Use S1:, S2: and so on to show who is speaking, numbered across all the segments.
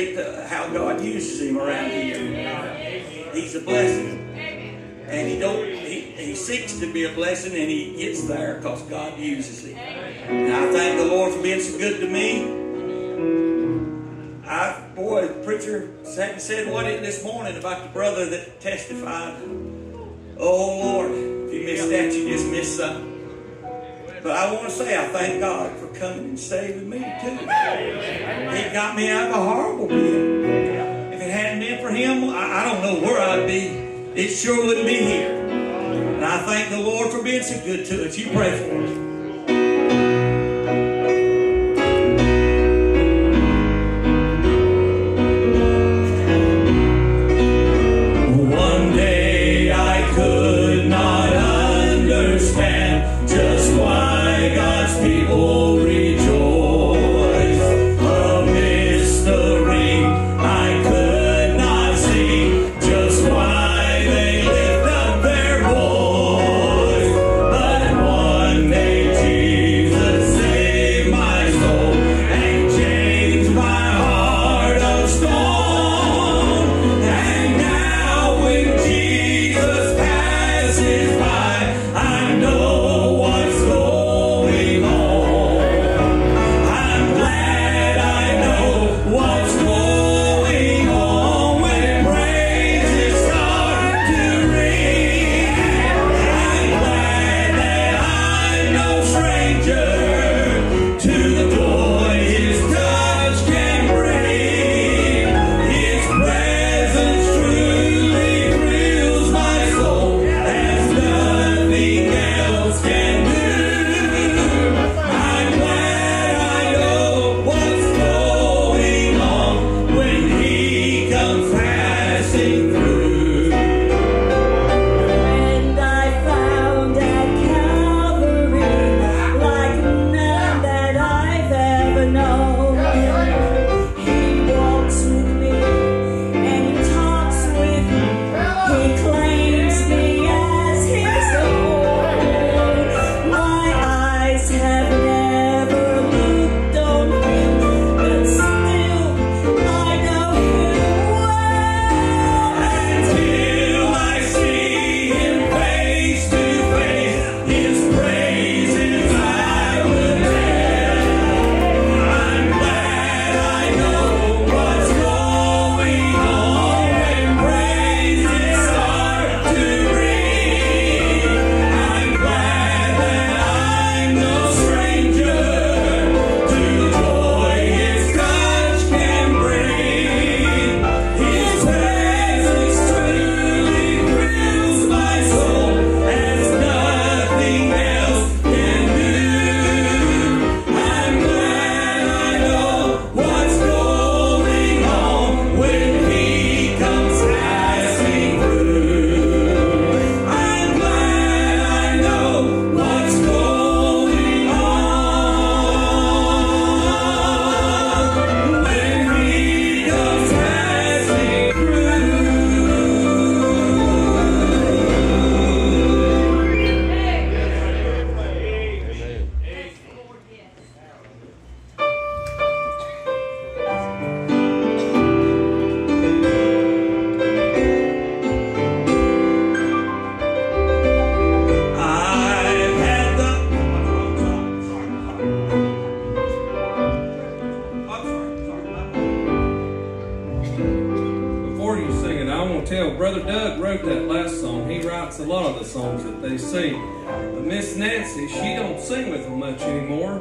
S1: appreciate how God uses him around here. He's a blessing. And he seeks to be a blessing, and he gets there because God uses him. And I thank the Lord for being so good to me. Boy, the preacher hadn't said what this morning about the brother that testified. Oh Lord, if you missed that, you just missed something. But I want to say I thank God for coming and saving me too. He got me out of a horrible pit. If it hadn't been for him, I don't know where I'd be. It sure wouldn't be here. And I thank the Lord for being so good to us. You pray for us.
S2: Brother Doug wrote that last song. He writes a lot of the songs that they sing. But Miss Nancy, she don't sing with them much anymore.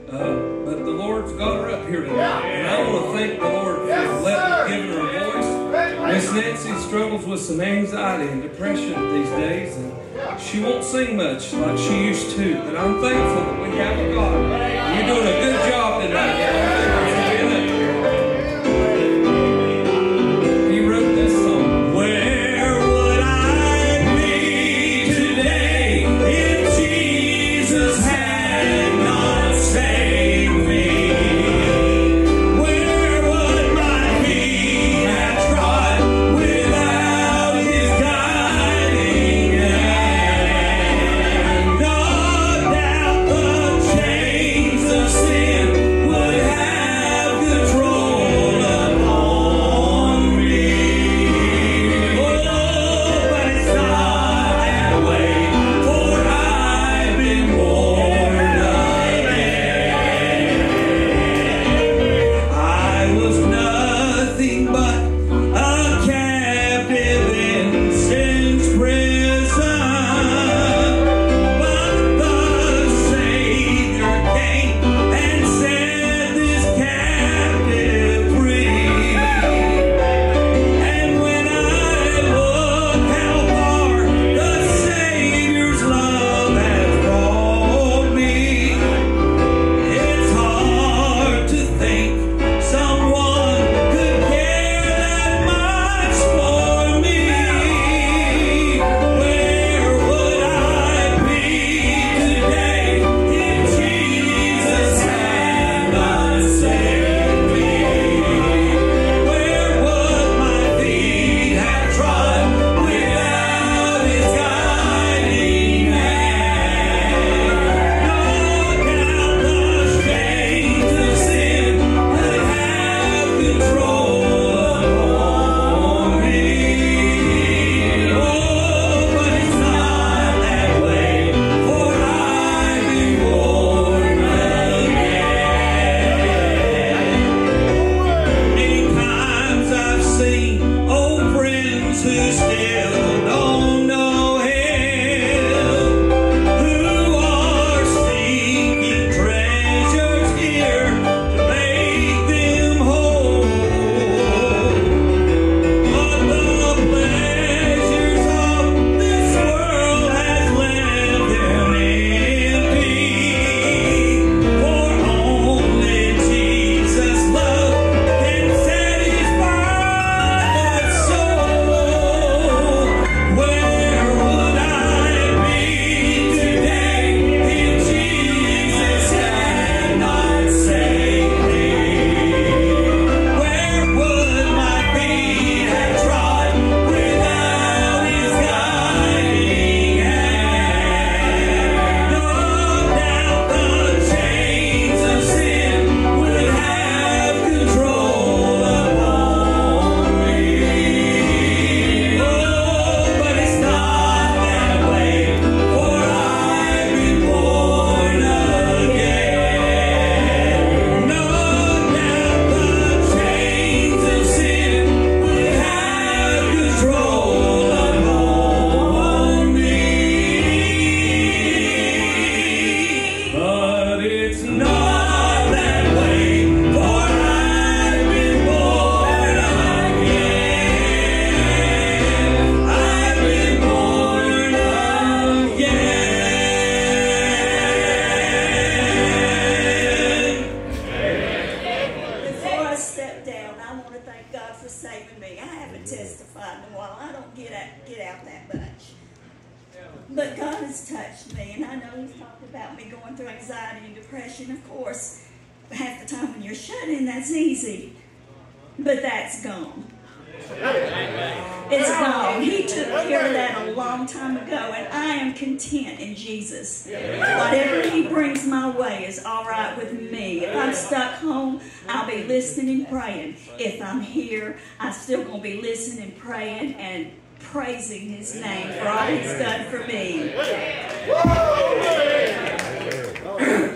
S2: But the Lord's got her up here tonight. And I want to thank the Lord for giving her a voice. Miss Nancy struggles with some anxiety and depression these days. And she won't sing much like she used to. But I'm thankful that we have a God. You're doing a good job tonight.
S3: Sin would have for saving me. I haven't testified in a while. I don't get out that much. But God has touched me, and I know He's talked about me going through anxiety and depression. Of course, half the time when you're shut in, that's easy. But that's gone. It's gone. He took care of that a long time ago, and I am content in Jesus. Whatever He brings my way is all right with me. If I'm stuck home, I'll be listening and praying. If I'm here, I'm still going to be listening, praying, and praising His name for all He's done for me.